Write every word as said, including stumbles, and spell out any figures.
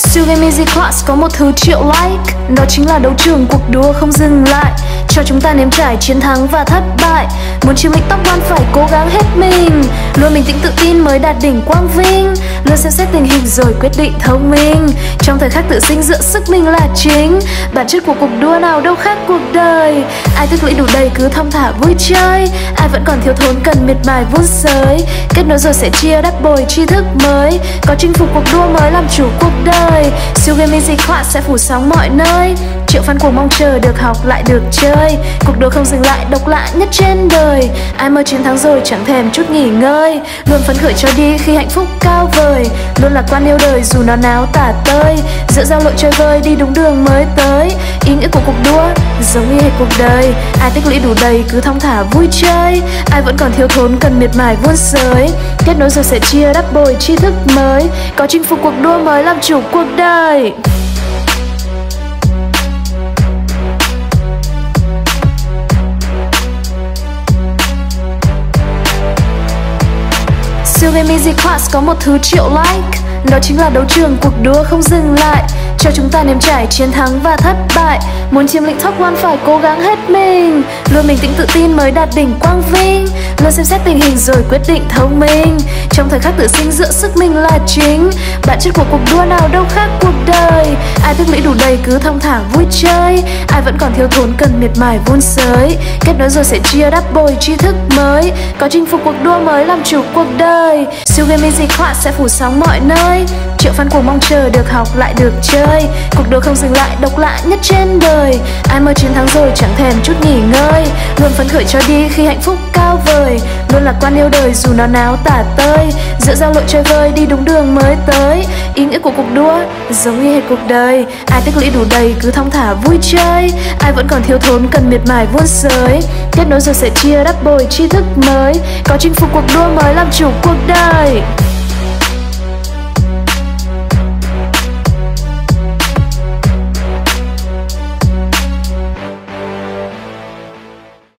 Siêu Game Easy Class có một thứ triệu like, đó chính là đấu trường cuộc đua không dừng lại, cho chúng ta nếm trải chiến thắng và thất bại. Muốn chiếm lĩnh top one phải cố gắng hết mình, luôn bình tĩnh tự tin mới đạt đỉnh quang vinh, luôn xem xét tình hình rồi quyết định thông minh. Trong thời khắc tự sinh dựa sức mình là chính, bản chất của cuộc đua nào đâu khác cuộc đời. Ai tích lũy đủ đầy cứ thong thả vui chơi, ai vẫn còn thiếu thốn cần miệt mài vun sới. Kết nối rồi sẽ chia đắp bồi tri thức mới, có chinh phục cuộc đua mới làm chủ cuộc đời. Siêu Game Easy Class sẽ phủ sóng mọi nơi, triệu fan cuồng mong chờ được học lại được chơi. Cuộc đua không dừng lại, độc lạ nhất trên đời, ai mơ chiến thắng rồi chẳng thèm chút nghỉ ngơi, luôn phấn khởi cho đi khi hạnh phúc cao vời, luôn lạc quan yêu đời dù nó náo tả tơi. Giữa giao lộ chơi vơi đi đúng đường mới tới, ý nghĩa của cuộc đua giống như hệ cuộc đời. Ai tích lũy đủ đầy cứ thong thả vui chơi, ai vẫn còn thiếu thốn cần miệt mài vun sới. Kết nối rồi sẽ chia đắp bồi tri thức mới, có chinh phục cuộc đua mới làm chủ cuộc đời. Siêu Game Easy Class có một thứ triệu like, đó chính là đấu trường cuộc đua không dừng lại, cho chúng ta nếm trải chiến thắng và thất bại. Muốn chiếm lĩnh top one phải cố gắng hết mình, luôn bình tĩnh tự tin mới đạt đỉnh quang vinh, luôn xem xét tình hình rồi quyết định thông minh. Trong thời khắc tự sinh dựa sức mình là chính, bản chất của cuộc đua nào đâu khác cuộc đời. Ai tích lũy đủ đầy cứ thong thả vui chơi, ai vẫn còn thiếu thốn cần miệt mài vun sới. Kết nối rồi sẽ chia đắp bồi tri thức mới, có chinh phục cuộc đua mới làm chủ cuộc đời. Siêu Game Easy Class sẽ phủ sóng mọi nơi, triệu fan cuồng mong chờ được học lại được chơi. Cuộc đua không dừng lại, độc lạ nhất trên đời, ai mơ chiến thắng rồi chẳng thèm chút nghỉ ngơi, luôn phấn khởi cho đi khi hạnh phúc cao vời, luôn lạc quan yêu đời dù nó náo tả tơi. Giữa giao lộ chơi vơi đi đúng đường mới tới, ý nghĩa của cuộc đua giống như hệ cuộc đời. Ai tích lũy đủ đầy cứ thong thả vui chơi, ai vẫn còn thiếu thốn cần miệt mài vun sới. Kết nối rồi sẽ chia đắp bồi tri thức mới, có chinh phục cuộc đua mới làm chủ cuộc đời.